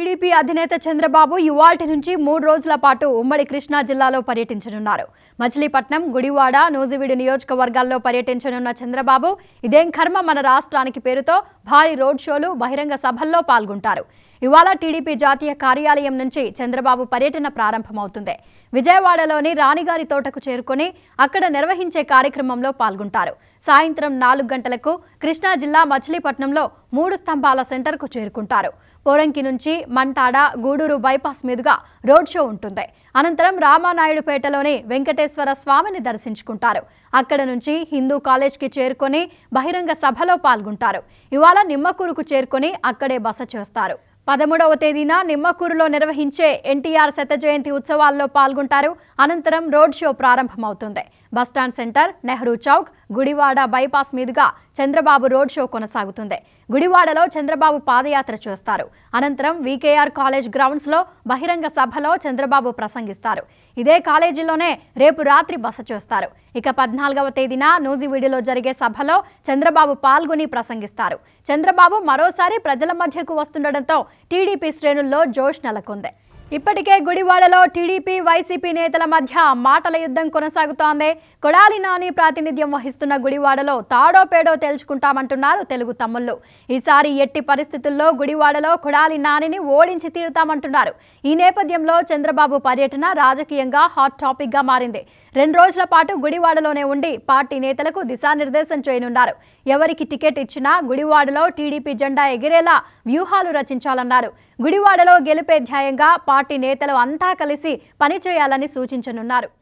TDP అధినేత చంద్రబాబు ఇవాల్టి నుంచి 3 రోజుల పాటు ఉమ్మడి కృష్ణా జిల్లాలో పర్యటించనున్నారు. మచిలీపట్నం, గుడివాడ, నూజివీడు నియోజకవర్గాల్లో పర్యటించనున్న చంద్రబాబు ఇదేం కర్మ మన రాష్ట్రానికి పేరుతో భారీ రోడ్ షోలు, బహిరంగ సభల్లో పాల్గొంటారు. ఇవాళ టీడీపీ జాతీయ కార్యాలయం నుంచి చంద్రబాబు పర్యటన ప్రారంభమవుతుంది. విజయవాడలోని రాణిగారి తోటకు చేరుకొని అక్కడ నిర్వహించే కార్యక్రమంలో పాల్గొంటారు. సాయంత్రం 4 గంటలకు కృష్ణా జిల్లా మచిలీపట్నంలో 3 స్తంభాల సెంటర్కు చేరుకుంటారు. పోరంకి నుంచి మంటాడ, గూడూరు బైపాస్ మీదుగా రోడ్ షో ఉంటుంది. అనంతరం రామానాయుడుపేటలోని వెంకటేశ్వర స్వామిని దర్శించుకుంటారు. అక్కడ నుంచి హిందూ కాలేజ్కి చేరుకొని బహిరంగ సభలో పాల్గొంటారు. ఇవాళ నిమ్మకూరుకు చేరుకొని అక్కడే బస చేస్తారు. 13వ తేదీన నిమ్మకూరులో నిర్వహించే ఎన్టీఆర్ శత జయంతి ఉత్సవాల్లో పాల్గొంటారు. అనంతరం రోడ్ షో ప్రారంభమవుతుంది. Bus stand centre, Nehru Chowk, Gudivada bypass మీదుగా చంద్రబాబు రోడ్ షో కొనసాగుతుంది. గుడివాడలో చంద్రబాబు పాదయాత్ర చేస్తారు. అనంతరం వీకేఆర్ కాలేజ్ గ్రౌండ్స్లో బహిరంగ సభలో చంద్రబాబు ప్రసంగిస్తారు. ఇదే కాలేజీలోనే రేపు రాత్రి బస చేస్తారు. ఇక 14వ తేదీన నూజివీడులో జరిగే సభలో చంద్రబాబు పాల్గొని ప్రసంగిస్తారు. చంద్రబాబు మరోసారి ప్రజల మధ్యకు వస్తుండటంతో టీడీపీ శ్రేణుల్లో జోష్ నెలకొంది. ఇప్పటికే గుడివాడలో టీడీపీ, వైసీపీ నేతల మధ్య మాటల యుద్ధం కొనసాగుతోంది. కొడాలి నాని ప్రాతినిధ్యం వహిస్తున్న గుడివాడలో తాడో పేడో తేల్చుకుంటామంటున్నారు తెలుగు తమ్ముళ్ళు. ఈసారి ఎట్టి పరిస్థితుల్లో గుడివాడలో కొడాలి నానిని ఓడించి తీరుతామంటున్నారు. ఈ నేపథ్యంలో చంద్రబాబు పర్యటన రాజకీయంగా హాట్ టాపిక్ గా మారింది. 2 రోజుల పాటు గుడివాడలోనే ఉండి పార్టీ నేతలకు దిశానిర్దేశం చేయనున్నారు. ఎవరికి టికెట్ ఇచ్చినా గుడివాడలో టీడీపీ జెండా ఎగిరేలా వ్యూహాలు రచించాలన్నారు. గుడివాడలో గెలిపే ధ్యేయంగా పార్టీ నేతలు అంతా కలిసి పనిచేయాలని సూచించనున్నారు.